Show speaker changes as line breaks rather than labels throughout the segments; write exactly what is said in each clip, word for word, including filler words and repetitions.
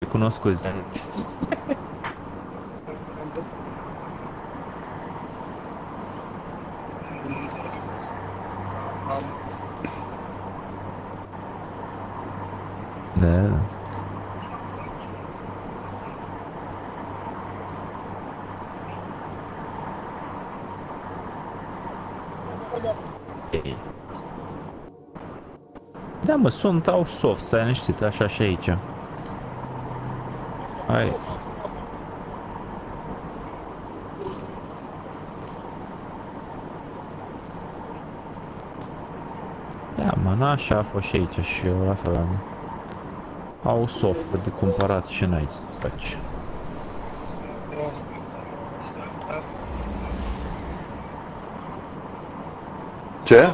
cunoscuți. Da, da. Da, mă, sunt au soft, stai liniștit, așa și aici. Hai. Da, mă, n-așa a fost și aici și eu la fel am. Au soft de cumpărat și n-ai ce să faci.
Ce?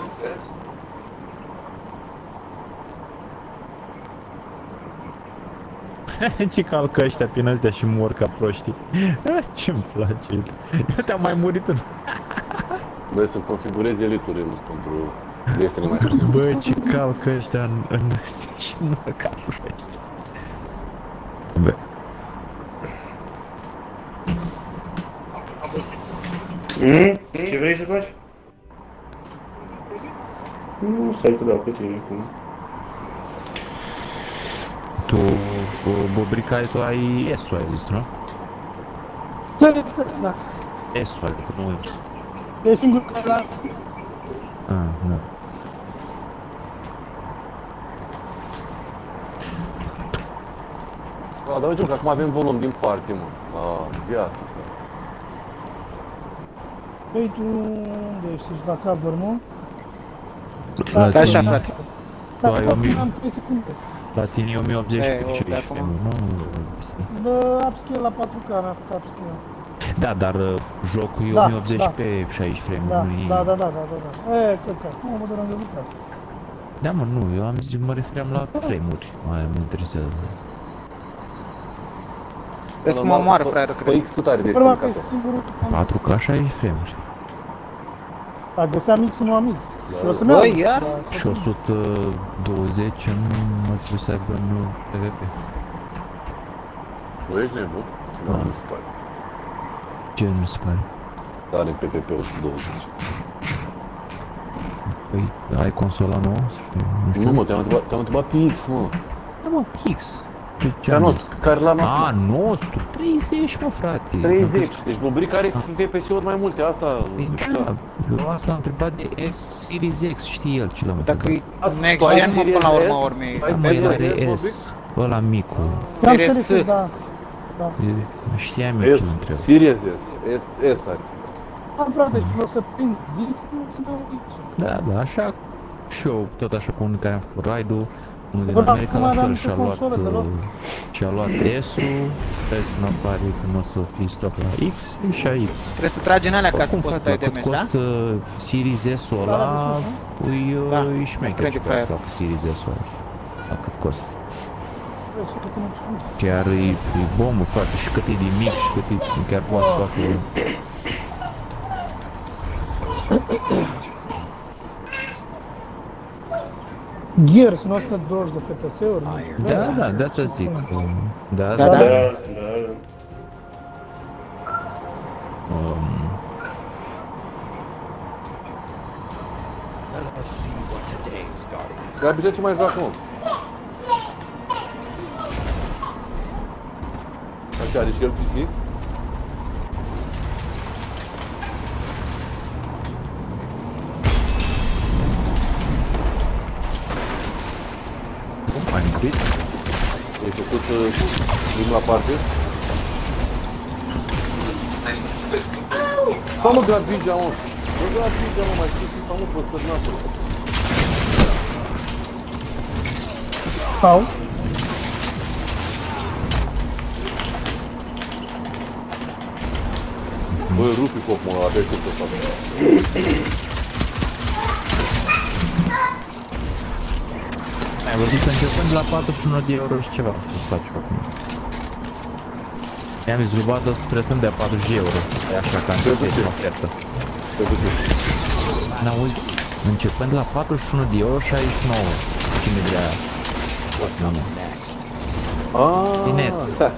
Ce calcă ăștia prin astea și mor ca proștii. Ce-mi place. Te-am mai murit un...
Băi, să configurezi eliturile pentru Destiny mai târziu.
Bă, ce calcă ăștia în, în astea și mor ca proștii. Bă.
Mm? Ce vrei să faci? Nu, stai că dau pe tine acum.
Tu, Bobrica, tu ai S-ul, ai zis, nu?
Da.
S-ul, adică nu X.
E singur care l-a...
Ah, da.
A, dar uite că acum avem volum din party, mă. La viață.
Păi tu unde ești? Ești la cover, nu?
Stai așa, frate.
Tu ai o mie...
Am trei secunde.
La tine e o mie optzeci
E,
pe
o,
ce
pe
ești
acum.
frame-ul, nu?
Dă upscale la patru K, n-a făcut upscale.
Da, dar uh, jocul e
Da,
o mie optzeci
da.
pe șaizeci frame-ul,
Da,
nu e...
da, da, da, da, da, da. E, cred că. Nu, mă deranjează frate.
Da, mă, nu, eu am zis, mă refeream la frame-uri, mai mă interesează.
Vezi cum mă omoară, fraieră,
Pe
cred.
X tu tare Destiny
Vorba
ca
că e
tot.
singurul...
patru K șaizeci frame-uri.
A, găseam X, nu am X. Și o să-mi iau.
Băi, iar?
Da,
Și o sută douăzeci în ar trebui să aibă în PvP.
Bă, ești nebun? Nu, nu se pare.
Ce nu se pare?
Are P P P o sută douăzeci.
Păi, ai consola nouă? Nu știu.
Nu, mă, te-am întrebat, te-am întrebat pe X, mă.
Da, mă, X. Pe ce
Ca
am
nostru, care l-am
A,
acum.
nostru, treizeci, mă, frate.
treizeci. Deci Bobrica are F P S-uri mai multe, asta... zic,
Da, eu asta am întrebat de S Series X, știe el ce l-am
Dacă
întrebat.
e next gen, mă, până la urma urmei.
Hai
Da,
să
mă, el
vedem,
are
Bobric.
S, ăla micul.
Am
Series
Series S, da. Da.
E, Știam eu
S,
ce l întreb.
Series S, S, S are.
Am frate, și o să prind X, nu o să iau X.
Da, da, așa și eu, tot așa cu unul care am făcut raid-ul, unul din
Bă,
America
acum
la
aveam
fel
niște
și-a luat,
console de luat.
uh, și-a luat S-ul, vezi când apare când o să fii stoc la X, și a X.
Trebuie să tragi în alea ca să
Oricum,
poți să
frate,
dai
la cât
damage, da?
costă Series S-ul
Da,
ăla,
la de sus, nu?
îi,
Da,
uh, îi șmecher
crede
și pe
fraier.
asta cu Series S-ul ăla. La cât costă.
Vezi, și cât mulțumit.
Chiar e, e bombă, frate, și cât e de mic, și cât e, chiar poate să facă...
Gears, nu o sută douăzeci de F P S-uri.
Da, da, de asta zic. um, Da,
Da,
da,
da.
Da, da.
um,
Let us see what today's Guardians
Gabi, de ce mai joacă, mă? Așa, are și el P C?
mai murit?
Ai făcut prim la parte? Sau mă, Gabija, mă! Mă, Gabija, mă, mai știi FIFA, mă, pe stârnatul.
Sau?
Bă, rupi cop, mă, avea cât să fac.
Ai văzut că începând la patruzeci și unu de euro și ceva să-ți faci acum. I-am zis lui Baza să trebuie să-mi dea patruzeci de euro. E așa ca început în ofertă.
Pentru ce?
N-auzi, începând la patruzeci și unu de euro, șaizeci și nouă. Cine vrea?
comes next.
Ah,
Net.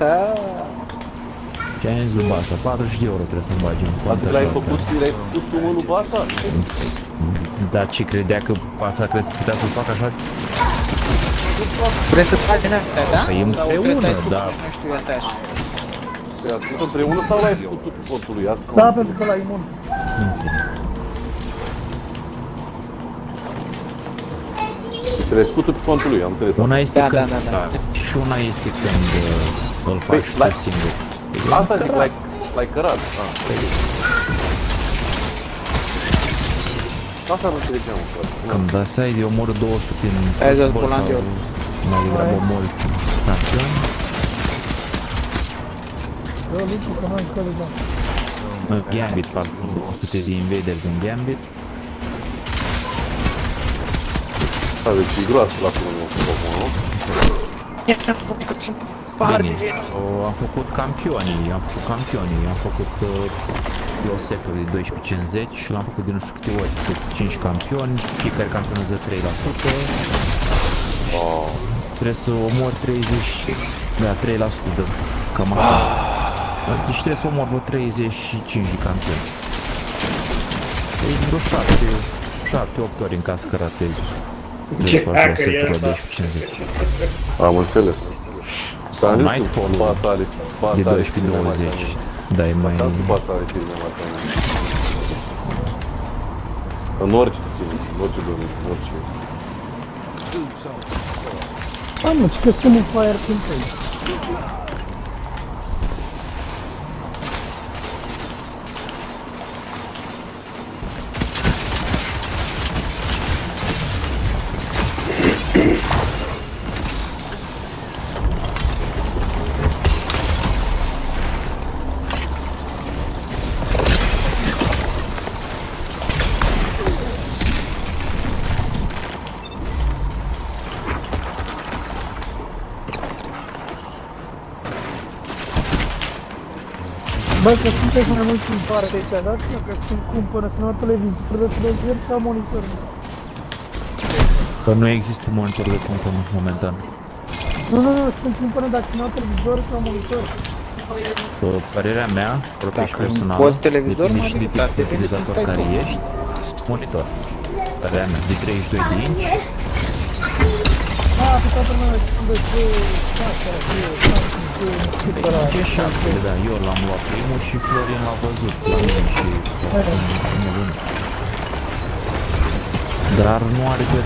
Ce ai zis lui Basa? patruzeci de euro trebuie să-mi bagi în cont.
Adică l-ai făcut, l-ai făcut tu mă lui Basa?
Dar ce credea că Basa crezi că putea să-l facă așa?
Vrei să faci din astea, da?
Păi
Sau
împreună,
trebuie să ai făcut,
da.
Nu știu, asta așa.
Păi ați făcut împreună sau l-ai făcut tu cu contul lui? Ați
Da, pentru că la imun.
Deci l-ai făcut tu pe contul lui, am înțeles.
Una este
Da,
când...
da, da, da.
Și una este când uh, îl faci
Păi,
tu singur.
Asta zic, l-ai, l-ai cărat. Ah, asta nu înțelegeam, frate.
Când asai de omoră două sute în
Hai să-l
fotbal
pulam
sau
eu.
mai degrabă omori campion,
Eu lucru că n-am școală, da.
în Gambit, parcă două sute de invaders în Gambit.
Da, deci e groasă la primul nu?
Bine, o, am făcut campionii, am făcut campionii, am făcut uh, o setul de doisprezece cincizeci și l-am făcut de nu știu câte ori, câți cinci campioni, fiecare campion îți dă trei la sută.
Oh.
Trebuie să omori treizeci, da, trei la sută de cam așa. Deci trebuie să omori vreo treizeci și cinci de campioni. Deci vreo șapte opt ori în casă că ratezi.
Ce
Deci
hacker e
setul la
asta?
doisprezece cincizeci.
Am înțeles.
Sau
Dar
Nightfall
Basa are, Basa
de
are
doisprezece douăzeci. Da, e mai...
Asta Basa are filme mai faine. În orice film, în orice domeniu, în orice.
Hai mă, ce că sunt un fire prin tăi. Bă, că sunteți mai mulți în parte aici, dați mă că sunt cumpără, să nu au televizor, trebuie să le ca monitor.
Că nu există monitor de cumpăr momentan.
Nu, nu, nu, sunt cumpără dacă nu au televizor sau monitor.
După părerea mea, proprie și
Dacă
personală,
poți televizor,
depinde
mă,
și de
dar
tipul de
depinde să-ți
utilizator
stai
care
tu.
ești, monitor. Părerea mea, de treizeci și doi de inci,
A, pe toată lumea sunt de ce, șase, șapte,
ce șapte, da, eu l-am luat primul și Florin l-a văzut la mine și nu vând. Dar nu are de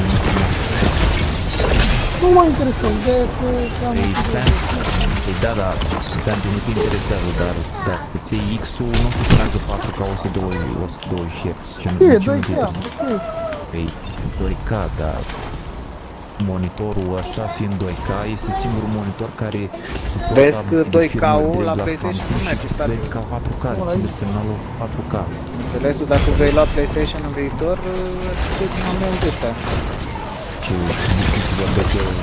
nu mă interesează, de că am
Păi, păi da, da, pentru nu te interesează, dar dacă îți iei X-ul, nu o să tragă patru K o sută douăzeci hertz. Ce nu
e,
ce
doi
nu
K,
te-
ok.
Păi, doi K, dar monitorul ăsta fiind doi K este singurul monitor care suportă
Vezi că
de
doi K
firmă
-ul
direct
la PlayStation
Samsung
nu merge,
și
frate.
doi K patru K, ține semnalul patru K.
Înțelesul, dacă vrei lua PlayStation în viitor, trebuie mai mult de ăsta.
Ce ce vorbesc eu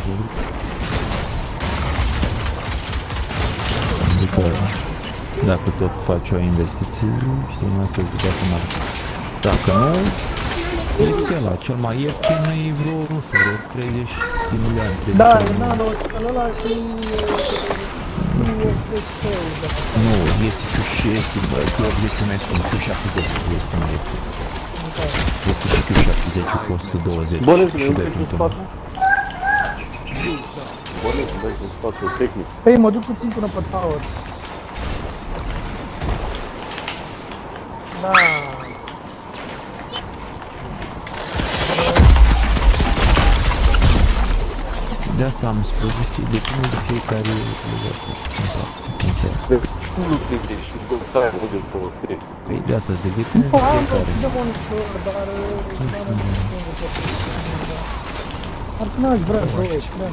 adică dacă tot faci o investiție, știi, asta zic să mă dacă nu, este ăla, cel mai ieftin e vreo, nu știu, vreo treizeci de milioane.
Da,
treizeci de
e
milioane.
nano ăla și...
Nu, este cu și este, bă, cu optzeci mai scump, cu șaptezeci este mai ieftin. Este și cu șaptezeci cu o sută douăzeci.
Bănesc,
și
nu
doi
duci în
punct unu.
spate? Bănesc, dai în spate tehnic.
Păi, mă duc puțin până pe tower. Da.
De asta am spus, depinde de fiecare utilizator. Sincer.
Deci tu nu te gândești și dai o de folosești.
Păi de asta zic, depinde de
Nu, am
fiecare.
de monitor, dar... Ar fi n-aș vrea două ecrane,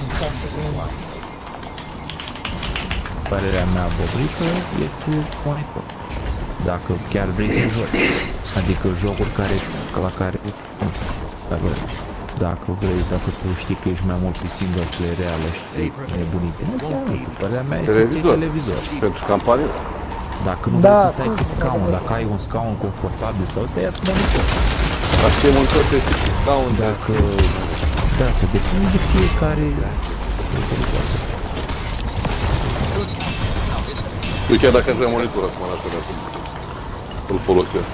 Părerea mea bobrică este monitor. Dacă chiar vrei să joci. Adică jocuri care, la care... Dacă, dacă vrei, dacă tu știi că ești mai mult pe single player reală și te nebunit. Părerea mea este să ții
Televizor.
televizor.
Pentru campanie?
Dacă nu
Da,
vrei să stai
cum
pe
să
scaun,
fac?
dacă ai un scaun confortabil sau să ia monitor.
Dar ce monitor pe scaun?
Dacă... Da, că depinde de fiecare utilizator.
Eu chiar dacă aș vrea monitor acum la fel, îl folosesc.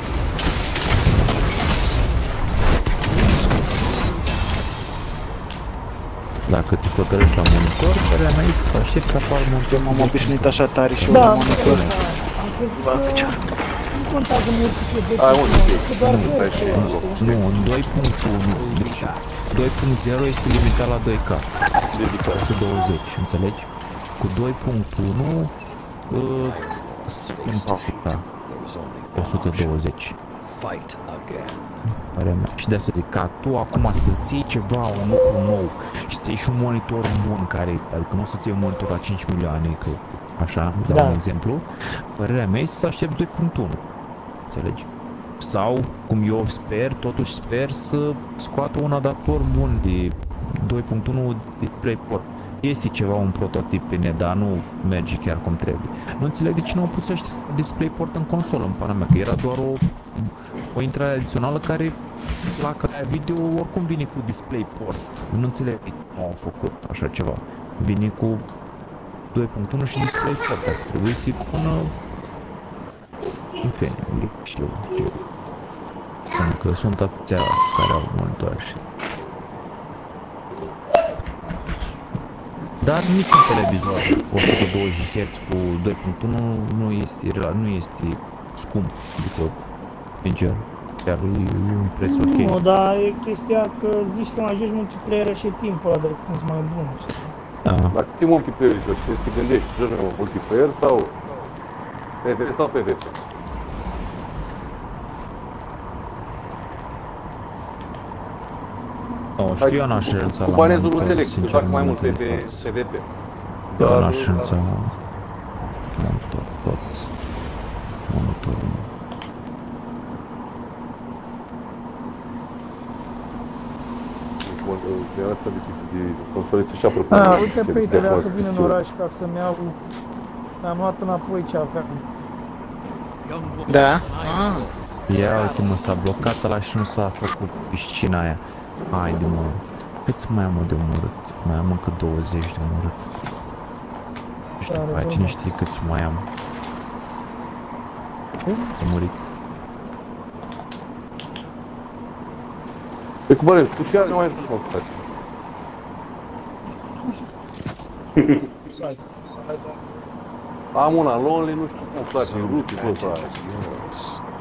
Dacă te hotărăști la monitor, părerea mea e să aștept să apar monitor.
M-am obișnuit așa tare și eu
Da,
la monitor.
am crezut
Ba,
că
picior.
nu contează mult cu ce
Ai unde
de
știi?
doar
Nu, ai și
de
în loc.
Nu, în doi punct unu, deci doi punct zero este limitat la doi K,
Dedicat.
o sută douăzeci, înțelegi? Cu doi punct unu, uh, în Africa,
There was only
o
one
sută
option.
douăzeci.
Fight again.
Părerea mea. Și de asta zic, ca tu acum să-ți iei ceva, un lucru nou și să iei și un monitor bun care, adică nu o să-ți iei un monitor la cinci milioane, că așa, dau
Da.
un exemplu, părerea mea este să aștepți doi punct unu, înțelegi? Sau, cum eu sper, totuși sper să scoată un adaptor bun de doi punct unu DisplayPort. Este ceva, un prototip pe net, dar nu merge chiar cum trebuie. Nu înțeleg de ce nu au pus ăștia DisplayPort în consolă, în pana mea, că era doar o, o intrare adițională care la care video oricum vine cu DisplayPort. Nu înțeleg de ce nu au făcut așa ceva. Vine cu doi punct unu și DisplayPort, ar trebui să-i pună... În fine, știu, știu. Pentru că sunt atâția care au monitoare și... Dar niciun televizor o sută douăzeci de herți cu doi punct unu nu este, nu este scump, adică, sincer, chiar e un preț ok.
Nu, dar e chestia că zici că mai joci multiplayer și timpul ăla de când mai bun.
Da.
Dacă te multiplayer joci și te gândești, joci mai mult multiplayer sau P V P sau P V P?
Nu, știu, eu n-aș renunța
Cu
la
banezul nu
monitor,
înțeleg,
sincer,
joacă mai mult
nu
pe
fac.
P V P.
Eu n-aș
Dar-
renunța la monitor, tot monitorul.
Era să depise de console să-și apără.
Ah, uite pe ei trebuia să vin în oraș ca să-mi iau... Am luat înapoi ce aveam.
Young woman.
Da?
Iron
Ah.
Wolves.
Ia uite mă, s-a blocat ăla și nu s-a făcut piscina aia. Haide mă, câți mai am de omorât? Mai am încă douăzeci de omorât. Nu știu,
Tare,
pe aia,
bă.
cine știe câți mai am. A murit.
Pe cu bărăi, cu ce nu mai joci, mă, frate? Am una lonely, nu știu cum, frate,
So
e rupi, bă,
advantage
frate.
is yours.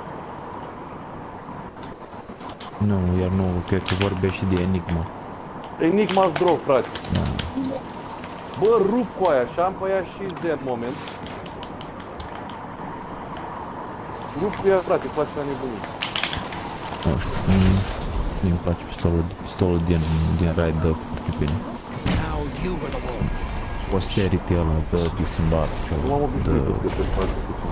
Nu, iar nu, cred că vorbești de Enigma.
Enigma's Draw, frate.
Da.
Bă, rup cu aia și am pe ea și de în moment. Rup cu ea, frate, îmi place la nebunii.
Nu știu, mie mie îmi place pistolul, pistolul din, din Raid de Chipini.
Now you were the wolf.
Posterity ăla de disembar.
Nu m-am obișnuit de personajul puțin.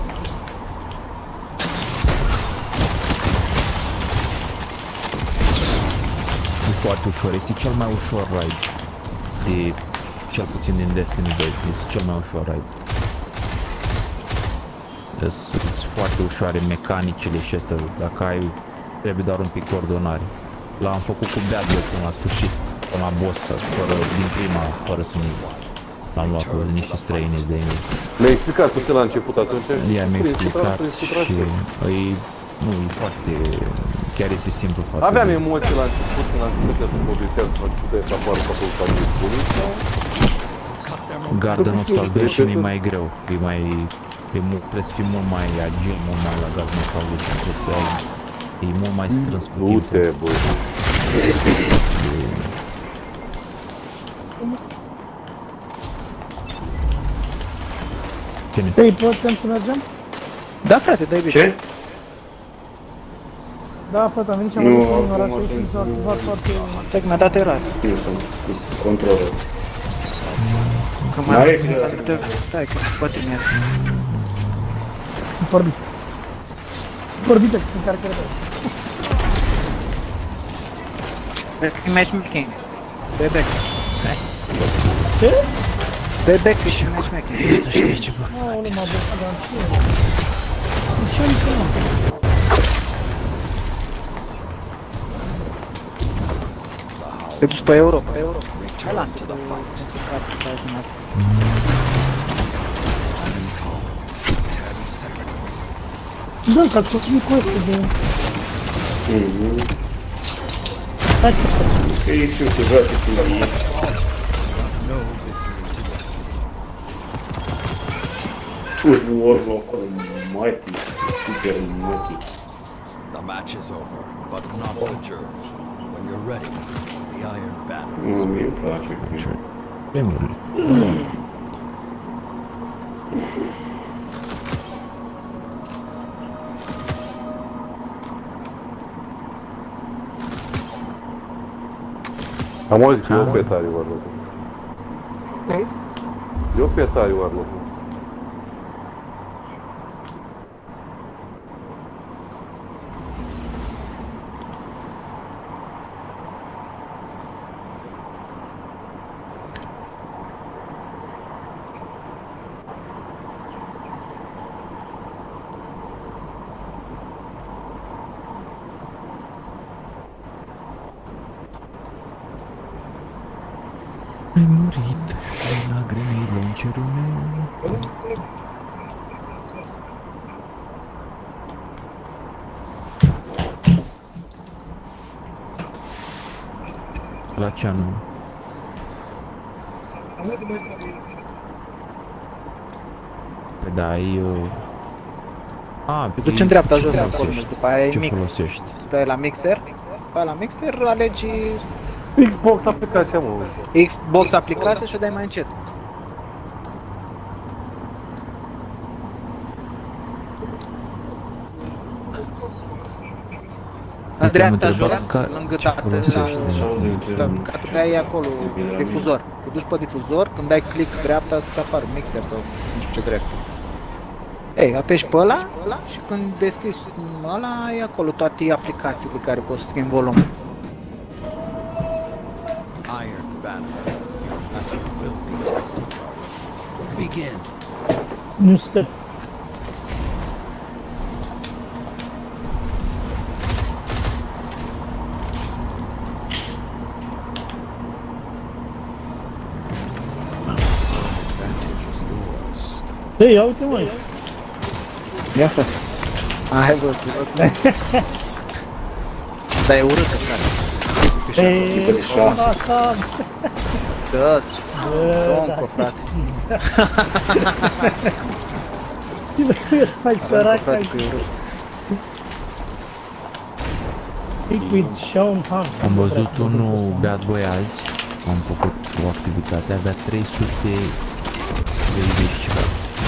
E foarte ușor, este cel mai ușor raid de, cel puțin din Destiny doi, este cel mai ușor raid. Sunt foarte ușoare mecanicile și astea, dacă ai, trebuie doar un pic coordonare. L-am făcut cu Beadle până la sfârșit, până la boss, fără, din prima, fără să mi l-am luat cu niște străini de ei.
Le-ai explicat puțin la început atunci?
I-am
Cum e,
explicat
cum tragi,
și
cum tragi?
e, nu, e foarte, chiar este simplu față
Aveam
de...
emoții la început, când am început să mobilitează, când am început să apară faptul că am dispunit.
Garda nu salvation e mai greu, e mai, e mult, trebuie să fii mult mai agil, mult mai la Garda nu salvation, trebuie să ai, e mult mai strâns cu
Du-te,
timpul.
bă.
Cine?
Ei, putem să mergem?
Da, frate, dai bine.
Ce?
Da, frate, am venit și am
Nu,
văzut în
acum
oraș
sunt-
și s-a activat foarte...
Stai că mi-a dat erar.
Nu sunt controlul.
Că mai
N-are
am dat erar. Stai că poate mi-a...
Vorbit. Vorbite, că sunt care cred.
Vezi că e matchmaking. Bebek.
Ce?
Bebek e și matchmaking.
Să știi ce bă.
Aoleu, m-a băgat, dar ce? De ce nu știu?
Te duci pe Europa. Pe Europa. Hai,
Return
lasă
to the fight.
fight.
Da, că ați făcut cu ăsta de...
Mhm.
Hai că...
Că e știu să joace când e.
No victory today.
Turbo Warlock Almighty, super mochi.
The match is over, but not the journey. When you're ready, the Iron Banner is
Nu, mie îmi place.
Premiul.
Am auzit că e o petare Warlock.
Ei?
E o petare Warlock.
Ai murit în lagrimii luncerul meu. La ce anume? Păi da, ai... Uh... A,
Te duci în dreapta jos acolo,
folosești?
după aia e
Ce
mix.
folosești?
Dai la mixer, după aia la mixer alegi
Xbox aplicația, mă.
Xbox aplicație și o dai mai încet. În dreapta jos, lângă tată, la captura e acolo, difuzor. Te duci pe difuzor, când dai click dreapta să-ți apară mixer sau nu știu ce drept. Ei, apeși pe ăla și când deschizi ăla, e acolo toate aplicațiile care poți să schimbi volumul.
Iron Banner. That you will be tested, Guardians. Begin.
Nu stă...
Advantage is yours.
Ei, ia uite măi!
Ia fă. Hai văzut. Dar e urâtă, frate.
Eee, asta...
Dă-ți, ronco, frate.
Mai sărac,
Frate,
ai
că e urât.
Liquid Sean Hunt.
Am văzut unul beat băi azi, am făcut o activitate, avea trei sute treizeci și ceva.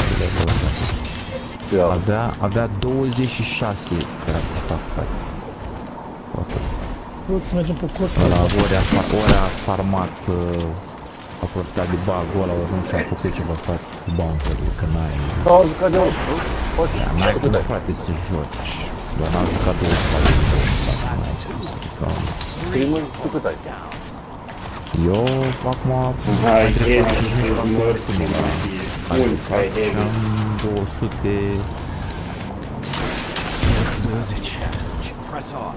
Avea, avea douăzeci și șase artefact, frate. Poate.
Vreau să mergem pe cost.
Ăla ori a, ori a farmat, uh, a profitat de bug-ul ăla, ori nu și-a făcut ceva, frate, cu bouncer-ul, că n-ai...
Au jucat de auzi, nu? Poți.
Da, n-ai cum, frate, să joci. Doar n-am jucat două spate, două spate, n-ai cum să jucăm.
Primul, tu cât ai?
Eu, acum,
Hai, e,
am
mult, hai, e.
două sute douăzeci.
Press on.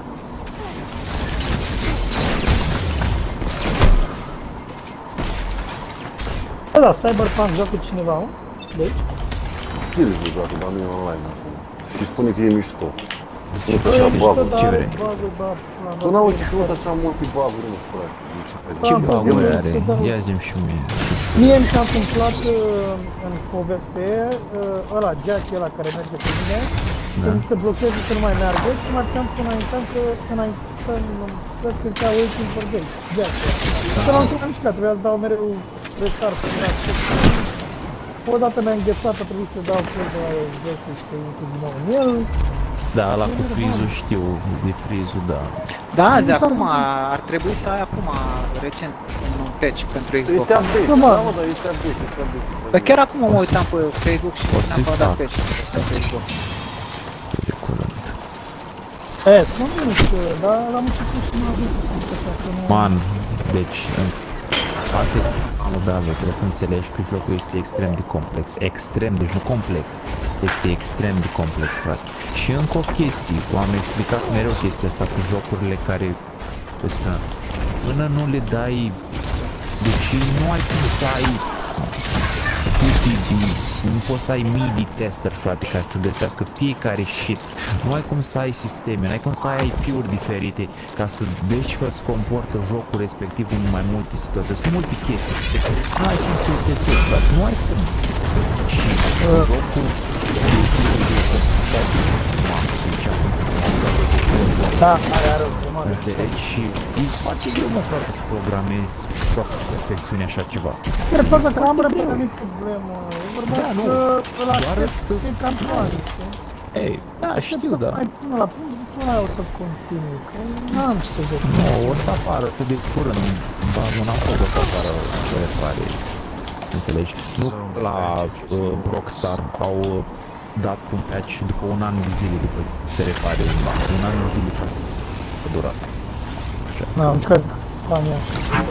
Da, da, Cyberpunk joacă cineva, mă? Deci?
Serios de joacă, dar nu e online acum. Și spune că e mișto. Spune că așa bug-uri.
Ce vrei?
Tu n-auzi că sunt așa multe bug-uri, mă, frate.
Ce
Da,
bug
da,
are?
da.
Ia zi-mi și mie.
Mie mi s-a întâmplat uh, în poveste uh, ăla, Jack ăla care merge pe mine,
Da.
când se blochează să nu mai meargă și mă așteptam să înaintăm că să înaintăm, să scria waiting for game, Jack. Să l-am întâlnit mișcat, trebuia să dau mereu restart pe grac. Odată mi-a înghețat, a trebuit să dau play de la jos și să intru din nou în el.
Da, ăla cu frizul știu, de frizul, da.
Da, azi,
Nu s-a
acum,
întâmplat.
ar trebui să ai acum, recent, un patch pentru Xbox.
Este update,
Nu, mă.
da, mă, dar este update, este update.
Dar chiar acum mă uitam pe Facebook și
O
spuneam că
să-i
a dat
fac.
patch pentru Xbox.
De curând.
E, nu nu știu, dar l-am început și m-a văzut așa că nu...
Man, deci, asta e amodabil, trebuie să înțelegi că jocul este extrem de complex, extrem, deci nu complex, este extrem de complex, frate. Și încă o chestie, am explicat mereu chestia asta cu jocurile care, ăsta, până nu le dai, deci nu ai cum să ai sute de, nu poți să ai mii de tester, frate, ca să găsească fiecare shit. Nu ai cum să ai sisteme, nu ai cum să ai I P-uri diferite, ca să vezi ce fel se comportă jocul respectiv în mai multe situații. Sunt multe chestii. Nu ai cum să-l testezi, frate, nu ai cum. Și jocul...
Da, are, are o grămadă.
Înțelegi? Și e foarte greu, mă, frate, să programezi foarte perfecțiune așa ceva.
Chiar faza că am răbdare, nu-i problemă. E vorba
Da, nu.
că îl
Doar
aștept
să-ți
să-i campioane, știi?
Ei, da,
Aștept
știu,
să
da.
mai până la punct, după aia o să continui, că n-am ce să joc.
Nu, o să apară să de curând, bază n-am fost o să apară repare. Înțelegi? Nu la uh, Rockstar au dat un patch după un an de zile după se repare un bug. Un an de zile, frate. A durat.
Da, am jucat banii așa.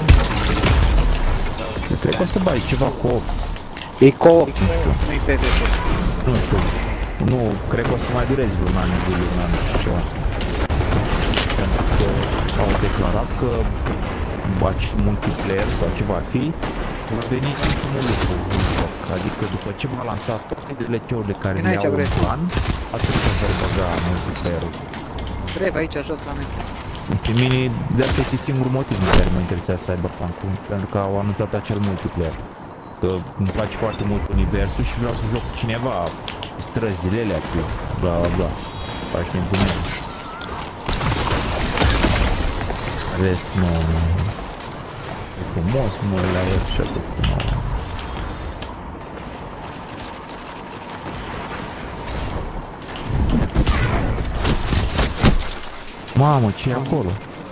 Eu cred că o să bai ceva co-op.
E co-op, nu-i P V P.
Nu știu. Nu, cred că o să mai dureze vreun an de zile, un an și ceva. Pentru că au declarat că baci multiplayer sau ce va fi, va veni ultimul lucru în joc. Adică după ce va lansa toate D L C-urile care le au în plan, atunci vor băga multiplayer-ul.
Drept aici, jos la mine.
Pe mine, de asta este singurul motiv în care mă interesează Cyberpunk-ul, pentru că au anunțat acel multiplayer. Că îmi place foarte mult universul și vreau să joc cu cineva străzile alea, cu bla bla bla. Faci nebunie. Rest, nu... E frumos, mă, la el și atât, nu... Mamă, ce e acolo?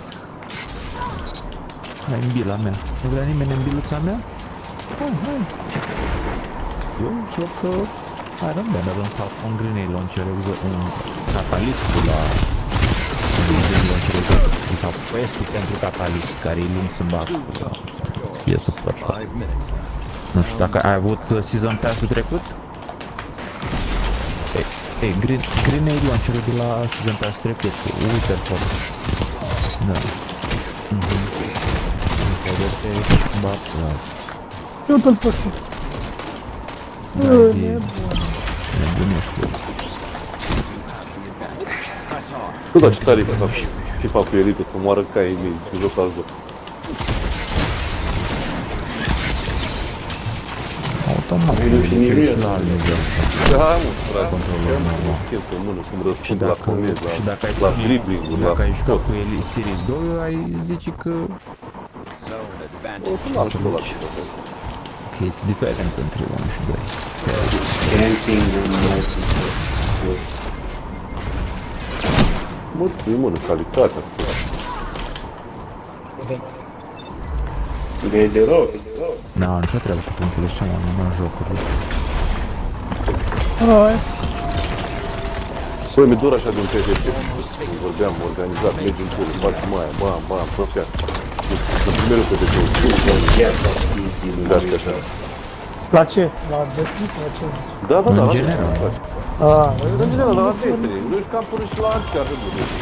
Hai în bila mea. Nu vrea nimeni în biluța mea? Hai, hai. Eu joc Iron Banner în fapt un grenade launcher, un catalistul la grenade launcher, de fapt quest-ul pentru catalist, care e lung să-mi bag piesă perfect. Nu știu dacă ai avut season pass-ul trecut? Ei, ei grenade launcher de la season pass-ul trecut, uite tot. Da. Mhm.
Eu-l pe ăsta.
Da, e... nebunește.
Nu, dar ce tare e ca FIFA cu Elite să moară caii mei și joc alt joc.
Automat, e de la nivel.
Da, mă, frate, eu mă schimb pe mână, cum răspund la comezi, la dribbling-uri, la
dacă ai jucat
tot.
cu Elite Series doi, ai zice că...
O să mă arăt la
că este diferență între unu și doi.
Camping în multiplayer.
Mă, e mână, calitatea.
E de rău.
Nu, nu ce treabă cu punctul ăsta, mă, nu am jocuri.
Hai.
Păi, mi-e dor așa de un P V P. Vorbeam, organizat, legi în țări, facem aia, bam, bam, propia. În primerul P V P-ul, de astea așa.
La ce? La Destiny? La ce?
Da, da, da,
În
la
general.
Ah,
În general, dar la Destiny. Nu ești campuri și la alții, așa de bine.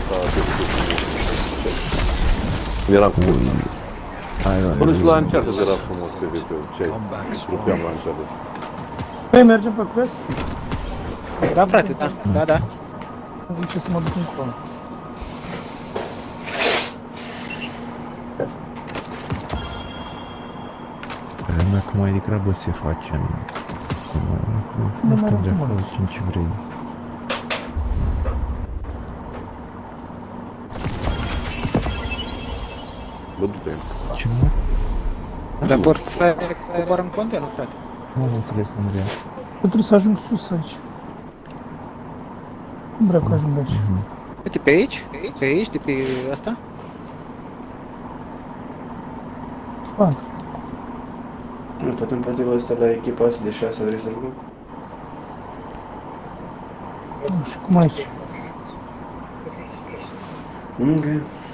Eram cu... Până și la Uncharted era frumos P V P-ul, ce rupeam la Uncharted.
Păi, mergem pe quest?
Da, frate, da, da, da.
Îmi zice să mă duc încolo.
Vremea că mai degrabă se face în... Nu știu unde a fost și ce vrei.
Bă, du-te.
Ce mă?
Dar vor să coboară în contenul, frate.
Nu am înțeles, Andreea.
Eu trebuie să ajung sus aici. Cum vreau că ajung aici?
Uite, pe aici, pe aici, de pe asta.
Ah,
Nu, tot în poate ăsta la echipație de șase vrei să jucăm?
nu știu, cum aici?
Ok.